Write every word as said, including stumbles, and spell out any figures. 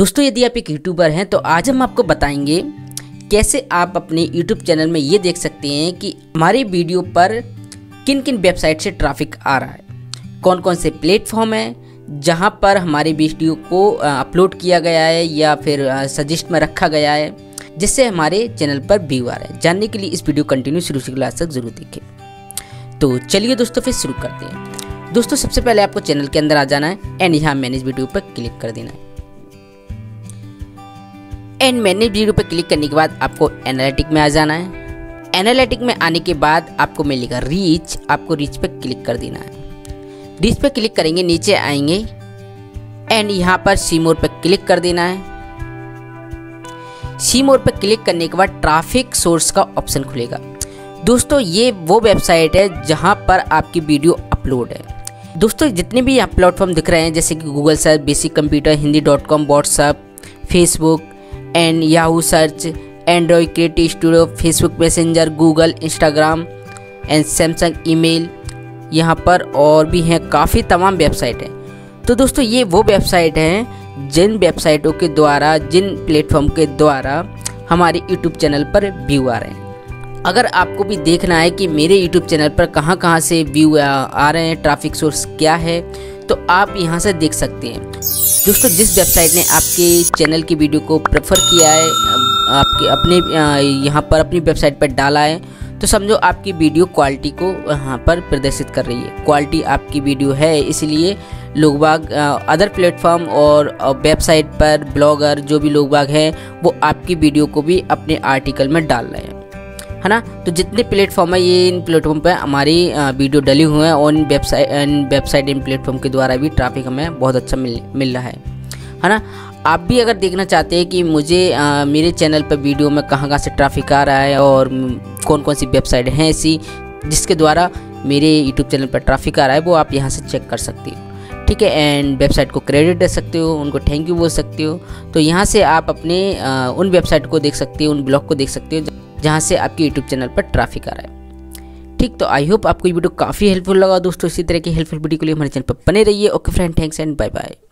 दोस्तों यदि आप एक यूट्यूबर हैं तो आज हम आपको बताएंगे कैसे आप अपने यूट्यूब चैनल में ये देख सकते हैं कि हमारी वीडियो पर किन किन वेबसाइट से ट्रैफिक आ रहा है, कौन कौन से प्लेटफॉर्म हैं जहां पर हमारी वीडियो को अपलोड किया गया है या फिर सजेस्ट में रखा गया है जिससे हमारे चैनल पर व्यू आ रहा है। जानने के लिए इस वीडियो कंटिन्यू शुरू से लास्ट तक जरूर देखें। तो चलिए दोस्तों फिर शुरू करते हैं। दोस्तों सबसे पहले आपको चैनल के अंदर आ जाना है एंड यहाँ मैनेज वीडियो पर क्लिक कर देना है। एंड मैनेज वीडियो पर क्लिक करने के बाद आपको एनालिटिक में आ जाना है। एनालिटिक में आने के बाद आपको मिलेगा रीच, आपको रीच पे क्लिक कर देना है। रीच पे क्लिक करेंगे, नीचे आएंगे एंड यहाँ पर सी मोर पे क्लिक कर देना है। सी मोर पे क्लिक करने के बाद ट्रैफिक सोर्स का ऑप्शन खुलेगा। दोस्तों ये वो वेबसाइट है जहाँ पर आपकी वीडियो अपलोड है। दोस्तों जितने भी यहाँ प्लेटफॉर्म दिख रहे हैं जैसे कि Google search, basic computer, Hindi dot com, WhatsApp, Facebook and Yahoo search, Android creative studio, Facebook messenger, Google, Instagram and Samsung email, यहाँ पर और भी हैं काफ़ी तमाम वेबसाइट हैं। तो दोस्तों ये वो वेबसाइट हैं जिन वेबसाइटों के द्वारा, जिन प्लेटफॉर्म के द्वारा हमारे यूट्यूब चैनल पर व्यू आ रहे हैं। अगर आपको भी देखना है कि मेरे यूट्यूब चैनल पर कहाँ कहाँ से व्यू आ रहे हैं, ट्रैफिक सोर्स क्या है, तो आप यहाँ से देख सकते हैं। दोस्तों जिस वेबसाइट ने आपके चैनल की वीडियो को प्रेफर किया है, आपके अपने यहाँ पर अपनी वेबसाइट पर डाला है, तो समझो आपकी वीडियो क्वालिटी को यहाँ पर प्रदर्शित कर रही है। क्वालिटी आपकी वीडियो है, इसलिए लोग बाग अदर प्लेटफॉर्म और वेबसाइट पर ब्लॉगर जो भी लोग बाग हैं वो आपकी वीडियो को भी अपने आर्टिकल में डाल रहे हैं, है ना। तो जितने प्लेटफॉर्म है ये इन प्लेटफॉर्म पर हमारी वीडियो डली हुए हैं और इन वेबसाइट इन वेबसाइट इन प्लेटफॉर्म के द्वारा भी ट्रैफिक हमें बहुत अच्छा मिल मिल रहा है है ना। आप भी अगर देखना चाहते हैं कि मुझे आ, मेरे चैनल पर वीडियो में कहाँ कहाँ से ट्रैफिक आ रहा है और कौन कौन सी वेबसाइट हैं ऐसी जिसके द्वारा मेरे यूट्यूब चैनल पर ट्रैफिक आ रहा है, वो आप यहाँ से चेक कर सकते हो, ठीक है। एंड वेबसाइट को क्रेडिट दे सकते हो, उनको थैंक यू बोल सकते हो। तो यहाँ से आप अपने आ, उन वेबसाइट को देख सकते हो, उन ब्लॉग को देख सकते हो जहाँ से आपके यूट्यूब चैनल पर ट्रैफिक आ रहा है। ठीक, तो आई होप आपको ये वीडियो काफ़ी हेल्पफुल लगा दोस्तों। इसी तरह की हेल्पफुल वीडियो के लिए हमारे चैनल पर बने रहिए। Okay friend, thanks and bye bye.